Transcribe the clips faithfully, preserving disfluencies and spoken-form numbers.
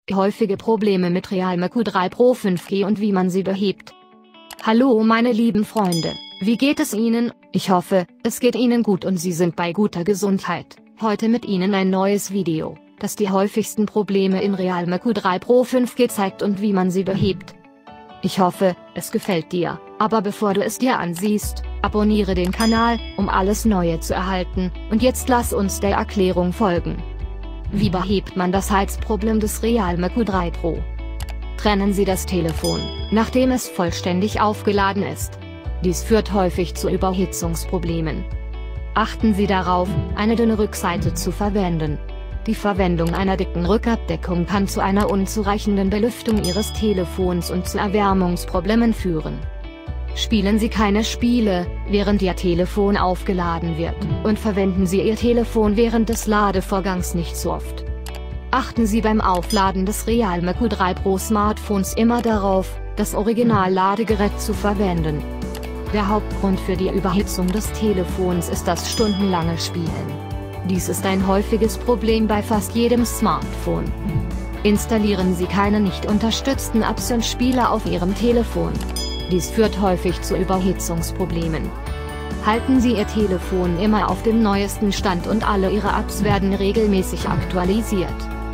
Häufige Probleme mit Realme Q drei Pro fünf G und wie man sie behebt. Hallo meine lieben Freunde, wie geht es Ihnen? Ich hoffe, es geht Ihnen gut und Sie sind bei guter Gesundheit. Heute mit Ihnen ein neues Video, das die häufigsten Probleme in Realme Q drei Pro fünf G zeigt und wie man sie behebt. Ich hoffe, es gefällt dir, aber bevor du es dir ansiehst, abonniere den Kanal, um alles Neue zu erhalten, und jetzt lass uns der Erklärung folgen. Wie behebt man das Heizproblem des Realme Q drei Pro? Trennen Sie das Telefon, nachdem es vollständig aufgeladen ist. Dies führt häufig zu Überhitzungsproblemen. Achten Sie darauf, eine dünne Rückseite zu verwenden. Die Verwendung einer dicken Rückabdeckung kann zu einer unzureichenden Belüftung Ihres Telefons und zu Erwärmungsproblemen führen. Spielen Sie keine Spiele, während Ihr Telefon aufgeladen wird, und verwenden Sie Ihr Telefon während des Ladevorgangs nicht so oft. Achten Sie beim Aufladen des Realme Q drei Pro Smartphones immer darauf, das Original-Ladegerät zu verwenden. Der Hauptgrund für die Überhitzung des Telefons ist das stundenlange Spielen. Dies ist ein häufiges Problem bei fast jedem Smartphone. Installieren Sie keine nicht unterstützten Apps und Spiele auf Ihrem Telefon. Dies führt häufig zu Überhitzungsproblemen. Halten Sie Ihr Telefon immer auf dem neuesten Stand und alle Ihre Apps werden regelmäßig aktualisiert.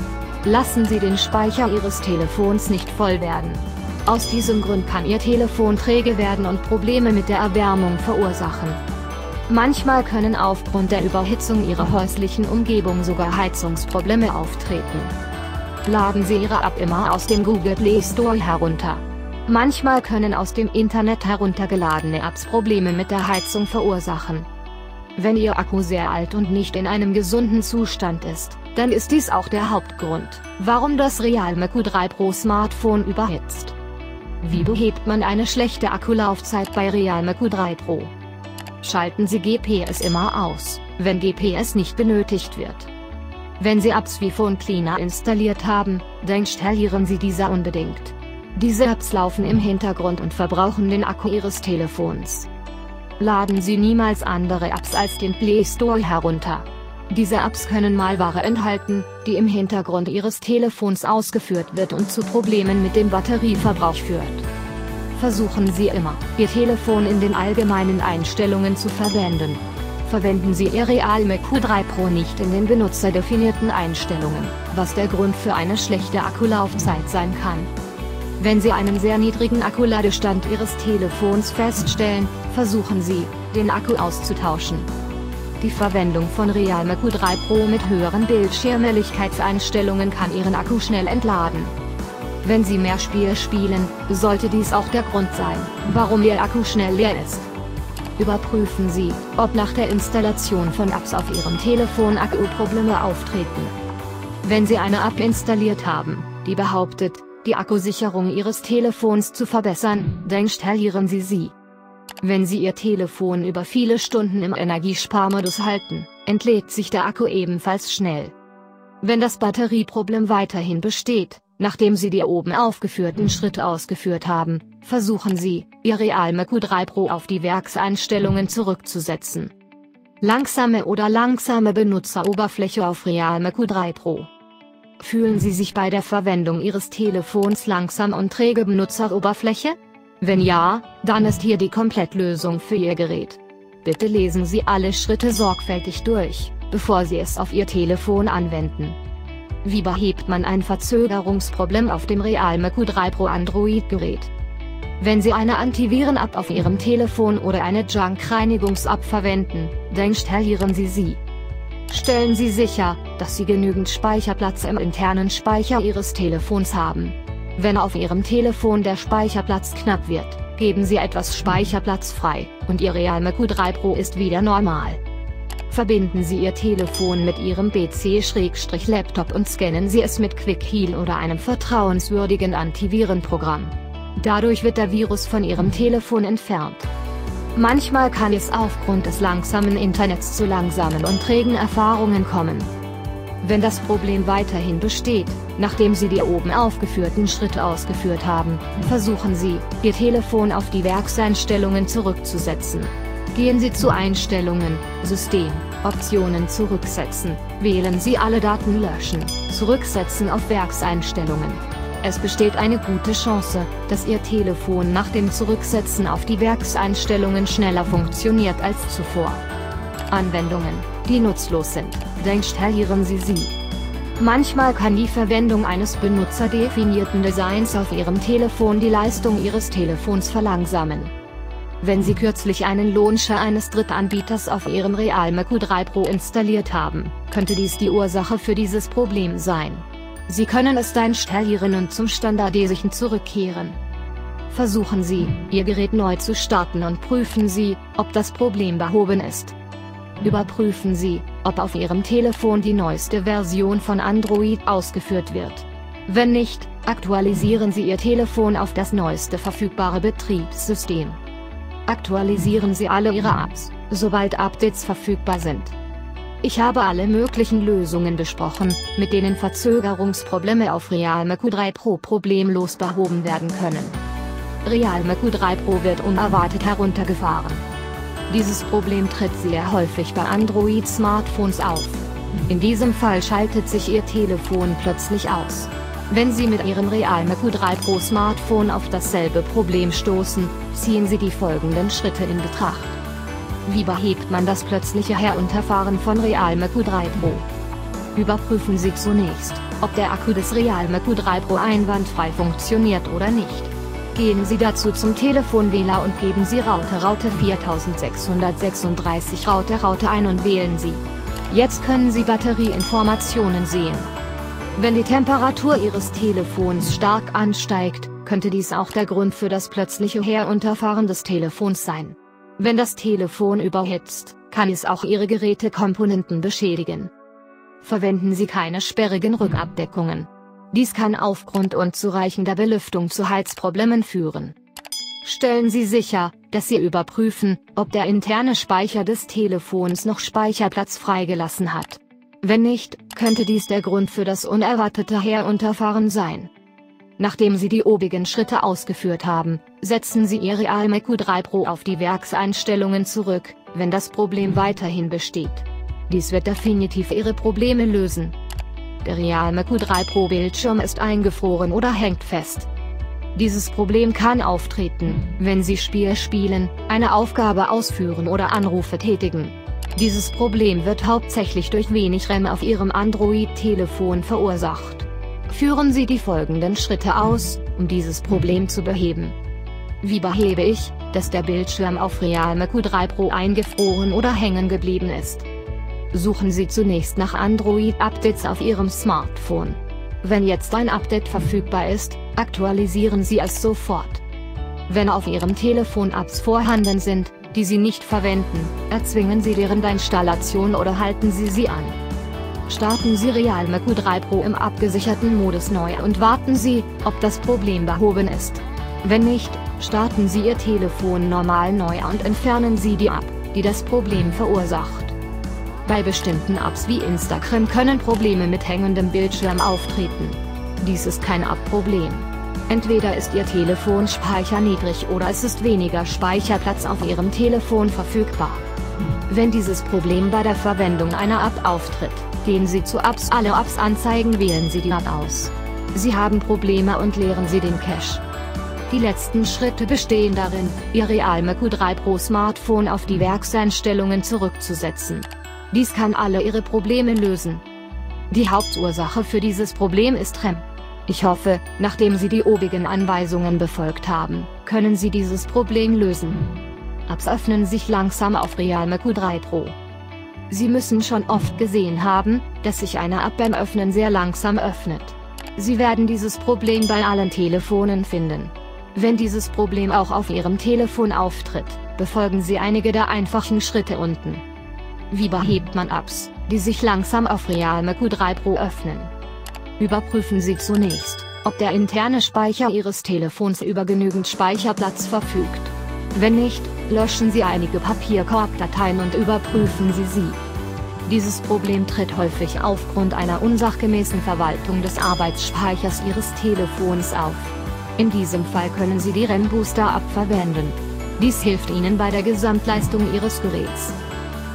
Lassen Sie den Speicher Ihres Telefons nicht voll werden. Aus diesem Grund kann Ihr Telefon träge werden und Probleme mit der Erwärmung verursachen. Manchmal können aufgrund der Überhitzung Ihrer häuslichen Umgebung sogar Heizungsprobleme auftreten. Laden Sie Ihre App immer aus dem Google Play Store herunter. Manchmal können aus dem Internet heruntergeladene Apps Probleme mit der Heizung verursachen. Wenn Ihr Akku sehr alt und nicht in einem gesunden Zustand ist, dann ist dies auch der Hauptgrund, warum das Realme Q drei Pro Smartphone überhitzt. Wie behebt man eine schlechte Akkulaufzeit bei Realme Q drei Pro? Schalten Sie G P S immer aus, wenn G P S nicht benötigt wird. Wenn Sie Apps wie Phone Cleaner installiert haben, dann installieren Sie diese unbedingt. Diese Apps laufen im Hintergrund und verbrauchen den Akku Ihres Telefons. Laden Sie niemals andere Apps als den Play Store herunter. Diese Apps können Malware enthalten, die im Hintergrund Ihres Telefons ausgeführt wird und zu Problemen mit dem Batterieverbrauch führt. Versuchen Sie immer, Ihr Telefon in den allgemeinen Einstellungen zu verwenden. Verwenden Sie Ihr Realme Q drei Pro nicht in den benutzerdefinierten Einstellungen, was der Grund für eine schlechte Akkulaufzeit sein kann. Wenn Sie einen sehr niedrigen Akkuladestand Ihres Telefons feststellen, versuchen Sie, den Akku auszutauschen. Die Verwendung von Realme Q drei Pro mit höheren Bildschirmhelligkeitseinstellungen kann Ihren Akku schnell entladen. Wenn Sie mehr Spiele spielen, sollte dies auch der Grund sein, warum Ihr Akku schnell leer ist. Überprüfen Sie, ob nach der Installation von Apps auf Ihrem Telefon Akkuprobleme auftreten. Wenn Sie eine App installiert haben, die behauptet, die Akkusicherung Ihres Telefons zu verbessern, dann installieren Sie sie. Wenn Sie Ihr Telefon über viele Stunden im Energiesparmodus halten, entlädt sich der Akku ebenfalls schnell. Wenn das Batterieproblem weiterhin besteht, nachdem Sie die oben aufgeführten Schritte ausgeführt haben, versuchen Sie, Ihr Realme Q drei Pro auf die Werkseinstellungen zurückzusetzen. Langsame oder langsame Benutzeroberfläche auf Realme Q drei Pro. Fühlen Sie sich bei der Verwendung Ihres Telefons langsam und träge Benutzeroberfläche? Wenn ja, dann ist hier die Komplettlösung für Ihr Gerät. Bitte lesen Sie alle Schritte sorgfältig durch, bevor Sie es auf Ihr Telefon anwenden. Wie behebt man ein Verzögerungsproblem auf dem Realme Q drei Pro Android-Gerät? Wenn Sie eine Antiviren-App auf Ihrem Telefon oder eine Junk-Reinigungs-App verwenden, dann installieren Sie sie. Stellen Sie sicher, dass Sie genügend Speicherplatz im internen Speicher Ihres Telefons haben. Wenn auf Ihrem Telefon der Speicherplatz knapp wird, geben Sie etwas Speicherplatz frei, und Ihr Realme Q drei Pro ist wieder normal. Verbinden Sie Ihr Telefon mit Ihrem P C/Laptop und scannen Sie es mit Quick Heal oder einem vertrauenswürdigen Antivirenprogramm. Dadurch wird der Virus von Ihrem Telefon entfernt. Manchmal kann es aufgrund des langsamen Internets zu langsamen und trägen Erfahrungen kommen. Wenn das Problem weiterhin besteht, nachdem Sie die oben aufgeführten Schritte ausgeführt haben, versuchen Sie, Ihr Telefon auf die Werkseinstellungen zurückzusetzen. Gehen Sie zu Einstellungen, System, Optionen zurücksetzen, Wählen Sie alle Daten löschen, zurücksetzen auf Werkseinstellungen. Es besteht eine gute Chance, dass Ihr Telefon nach dem Zurücksetzen auf die Werkseinstellungen schneller funktioniert als zuvor. Anwendungen, die nutzlos sind, deinstallieren Sie sie. Manchmal kann die Verwendung eines benutzerdefinierten Designs auf Ihrem Telefon die Leistung Ihres Telefons verlangsamen. Wenn Sie kürzlich einen Launcher eines Drittanbieters auf Ihrem Realme Q drei Pro installiert haben, könnte dies die Ursache für dieses Problem sein. Sie können es deinstallieren und zum Standardesichen zurückkehren. Versuchen Sie, Ihr Gerät neu zu starten und prüfen Sie, ob das Problem behoben ist. Überprüfen Sie, ob auf Ihrem Telefon die neueste Version von Android ausgeführt wird. Wenn nicht, aktualisieren Sie Ihr Telefon auf das neueste verfügbare Betriebssystem. Aktualisieren Sie alle Ihre Apps, sobald Updates verfügbar sind. Ich habe alle möglichen Lösungen besprochen, mit denen Verzögerungsprobleme auf Realme Q drei Pro problemlos behoben werden können. Realme Q drei Pro wird unerwartet heruntergefahren. Dieses Problem tritt sehr häufig bei Android-Smartphones auf. In diesem Fall schaltet sich Ihr Telefon plötzlich aus. Wenn Sie mit Ihrem Realme Q drei Pro Smartphone auf dasselbe Problem stoßen, ziehen Sie die folgenden Schritte in Betracht. Wie behebt man das plötzliche Herunterfahren von Realme Q drei Pro? Überprüfen Sie zunächst, ob der Akku des Realme Q drei Pro einwandfrei funktioniert oder nicht. Gehen Sie dazu zum Telefonwähler und geben Sie Raute Raute viertausendsechshundertsechsunddreißig Raute Raute ein und wählen Sie. Jetzt können Sie Batterieinformationen sehen. Wenn die Temperatur Ihres Telefons stark ansteigt, könnte dies auch der Grund für das plötzliche Herunterfahren des Telefons sein. Wenn das Telefon überhitzt, kann es auch Ihre Gerätekomponenten beschädigen. Verwenden Sie keine sperrigen Rückabdeckungen. Dies kann aufgrund unzureichender Belüftung zu Heizproblemen führen. Stellen Sie sicher, dass Sie überprüfen, ob der interne Speicher des Telefons noch Speicherplatz freigelassen hat. Wenn nicht, könnte dies der Grund für das unerwartete Herunterfahren sein. Nachdem Sie die obigen Schritte ausgeführt haben, setzen Sie Ihr Realme Q drei Pro auf die Werkseinstellungen zurück, wenn das Problem weiterhin besteht. Dies wird definitiv Ihre Probleme lösen. Der Realme Q drei Pro Bildschirm ist eingefroren oder hängt fest. Dieses Problem kann auftreten, wenn Sie Spiele spielen, eine Aufgabe ausführen oder Anrufe tätigen. Dieses Problem wird hauptsächlich durch wenig RAM auf Ihrem Android-Telefon verursacht. Führen Sie die folgenden Schritte aus, um dieses Problem zu beheben. Wie behebe ich, dass der Bildschirm auf Realme Q drei Pro eingefroren oder hängen geblieben ist? Suchen Sie zunächst nach Android-Updates auf Ihrem Smartphone. Wenn jetzt ein Update verfügbar ist, aktualisieren Sie es sofort. Wenn auf Ihrem Telefon Apps vorhanden sind, die Sie nicht verwenden, erzwingen Sie deren Installation oder halten Sie sie an. Starten Sie Realme Q drei Pro im abgesicherten Modus neu und warten Sie, ob das Problem behoben ist. Wenn nicht, starten Sie Ihr Telefon normal neu und entfernen Sie die App, die das Problem verursacht. Bei bestimmten Apps wie Instagram können Probleme mit hängendem Bildschirm auftreten. Dies ist kein App-Problem. Entweder ist Ihr Telefonspeicher niedrig oder es ist weniger Speicherplatz auf Ihrem Telefon verfügbar. Wenn dieses Problem bei der Verwendung einer App auftritt, gehen Sie zu Apps, alle Apps anzeigen, wählen Sie die App aus. Sie haben Probleme und leeren Sie den Cache. Die letzten Schritte bestehen darin, Ihr Realme Q drei Pro Smartphone auf die Werkseinstellungen zurückzusetzen. Dies kann alle Ihre Probleme lösen. Die Hauptursache für dieses Problem ist RAM. Ich hoffe, nachdem Sie die obigen Anweisungen befolgt haben, können Sie dieses Problem lösen. Apps öffnen sich langsam auf Realme Q drei Pro. Sie müssen schon oft gesehen haben, dass sich eine App beim Öffnen sehr langsam öffnet. Sie werden dieses Problem bei allen Telefonen finden. Wenn dieses Problem auch auf Ihrem Telefon auftritt, befolgen Sie einige der einfachen Schritte unten. Wie behebt man Apps, die sich langsam auf Realme Q drei Pro öffnen? Überprüfen Sie zunächst, ob der interne Speicher Ihres Telefons über genügend Speicherplatz verfügt. Wenn nicht, löschen Sie einige Papierkorbdateien und überprüfen Sie sie. Dieses Problem tritt häufig aufgrund einer unsachgemäßen Verwaltung des Arbeitsspeichers Ihres Telefons auf. In diesem Fall können Sie die RAM Booster App verwenden. Dies hilft Ihnen bei der Gesamtleistung Ihres Geräts.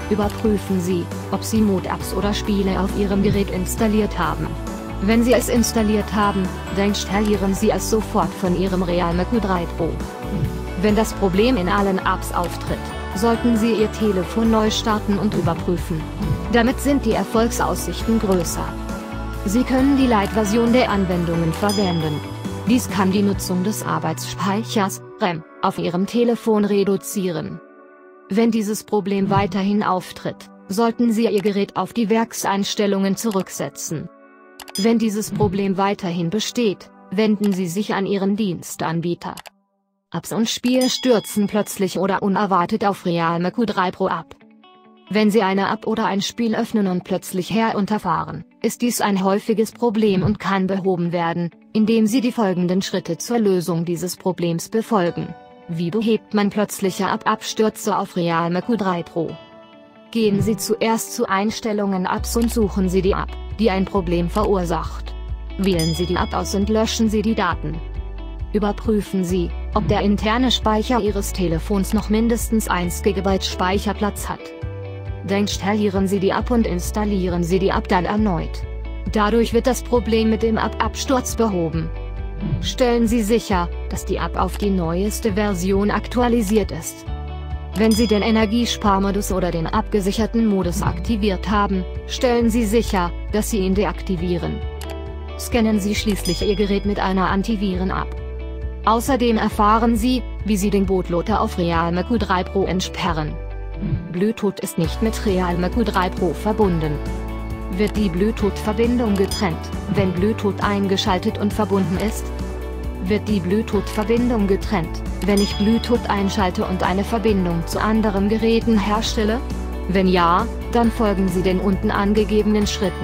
Überprüfen Sie, ob Sie Mod-Apps oder Spiele auf Ihrem Gerät installiert haben. Wenn Sie es installiert haben, dann installieren Sie es sofort von Ihrem Realme Q drei Pro. Wenn das Problem in allen Apps auftritt, sollten Sie Ihr Telefon neu starten und überprüfen. Damit sind die Erfolgsaussichten größer. Sie können die Lite-Version der Anwendungen verwenden. Dies kann die Nutzung des Arbeitsspeichers, RAM, auf Ihrem Telefon reduzieren. Wenn dieses Problem weiterhin auftritt, sollten Sie Ihr Gerät auf die Werkseinstellungen zurücksetzen. Wenn dieses Problem weiterhin besteht, wenden Sie sich an Ihren Dienstanbieter. Apps und Spiele stürzen plötzlich oder unerwartet auf Realme Q drei Pro ab. Wenn Sie eine App oder ein Spiel öffnen und plötzlich herunterfahren, ist dies ein häufiges Problem und kann behoben werden, indem Sie die folgenden Schritte zur Lösung dieses Problems befolgen. Wie behebt man plötzliche App-Abstürze auf Realme Q drei Pro? Gehen Sie zuerst zu Einstellungen Apps und suchen Sie die App, die ein Problem verursacht. Wählen Sie die App aus und löschen Sie die Daten. Überprüfen Sie, ob der interne Speicher Ihres Telefons noch mindestens ein Gigabyte Speicherplatz hat. Dann installieren Sie die App und installieren Sie die App dann erneut. Dadurch wird das Problem mit dem App-Absturz behoben. Stellen Sie sicher, dass die App auf die neueste Version aktualisiert ist. Wenn Sie den Energiesparmodus oder den abgesicherten Modus aktiviert haben, stellen Sie sicher, dass Sie ihn deaktivieren. Scannen Sie schließlich Ihr Gerät mit einer Antiviren ab. Außerdem erfahren Sie, wie Sie den Bootloader auf Realme Q drei Pro entsperren. Bluetooth ist nicht mit Realme Q drei Pro verbunden. Wird die Bluetooth-Verbindung getrennt, wenn Bluetooth eingeschaltet und verbunden ist? Wird die Bluetooth-Verbindung getrennt, wenn ich Bluetooth einschalte und eine Verbindung zu anderen Geräten herstelle? Wenn ja, dann folgen Sie den unten angegebenen Schritten.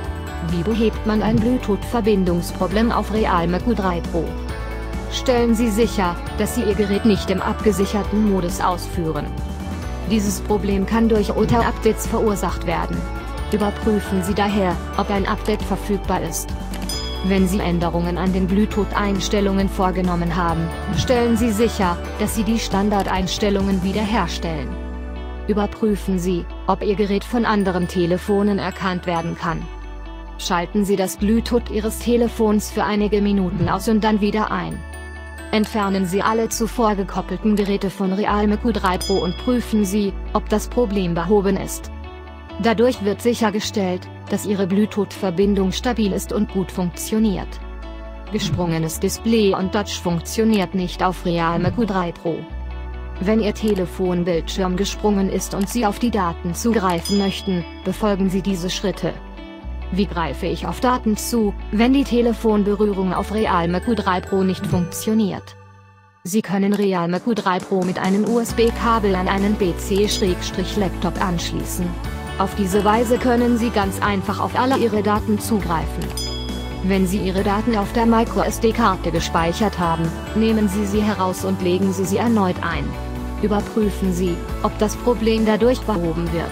Wie behebt man ein Bluetooth-Verbindungsproblem auf Realme Q drei Pro? Stellen Sie sicher, dass Sie Ihr Gerät nicht im abgesicherten Modus ausführen. Dieses Problem kann durch O T-Updates verursacht werden. Überprüfen Sie daher, ob ein Update verfügbar ist. Wenn Sie Änderungen an den Bluetooth-Einstellungen vorgenommen haben, stellen Sie sicher, dass Sie die Standardeinstellungen wiederherstellen. Überprüfen Sie, ob Ihr Gerät von anderen Telefonen erkannt werden kann. Schalten Sie das Bluetooth Ihres Telefons für einige Minuten aus und dann wieder ein. Entfernen Sie alle zuvor gekoppelten Geräte von Realme Q drei Pro und prüfen Sie, ob das Problem behoben ist. Dadurch wird sichergestellt, dass Ihre Bluetooth-Verbindung stabil ist und gut funktioniert. Gesprungenes Display und Touch funktioniert nicht auf Realme Q drei Pro. Wenn Ihr Telefonbildschirm gesprungen ist und Sie auf die Daten zugreifen möchten, befolgen Sie diese Schritte. Wie greife ich auf Daten zu, wenn die Telefonberührung auf Realme Q drei Pro nicht funktioniert? Sie können Realme Q drei Pro mit einem U S B-Kabel an einen P C/Laptop anschließen. Auf diese Weise können Sie ganz einfach auf alle Ihre Daten zugreifen. Wenn Sie Ihre Daten auf der Micro-S D-Karte gespeichert haben, nehmen Sie sie heraus und legen Sie sie erneut ein. Überprüfen Sie, ob das Problem dadurch behoben wird.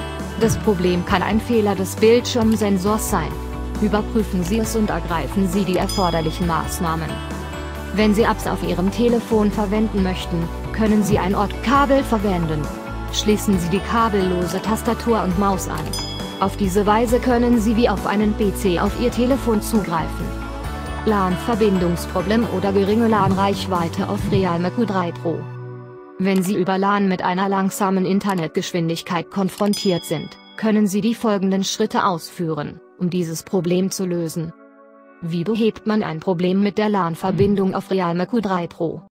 Das Problem kann ein Fehler des Bildschirmsensors sein. Überprüfen Sie es und ergreifen Sie die erforderlichen Maßnahmen. Wenn Sie Apps auf Ihrem Telefon verwenden möchten, können Sie ein Ortkabel verwenden. Schließen Sie die kabellose Tastatur und Maus an. Auf diese Weise können Sie wie auf einen P C auf Ihr Telefon zugreifen. LAN-Verbindungsproblem oder geringe LAN-Reichweite auf Realme Q drei Pro. Wenn Sie über LAN mit einer langsamen Internetgeschwindigkeit konfrontiert sind, können Sie die folgenden Schritte ausführen, um dieses Problem zu lösen. Wie behebt man ein Problem mit der LAN-Verbindung auf Realme Q drei Pro?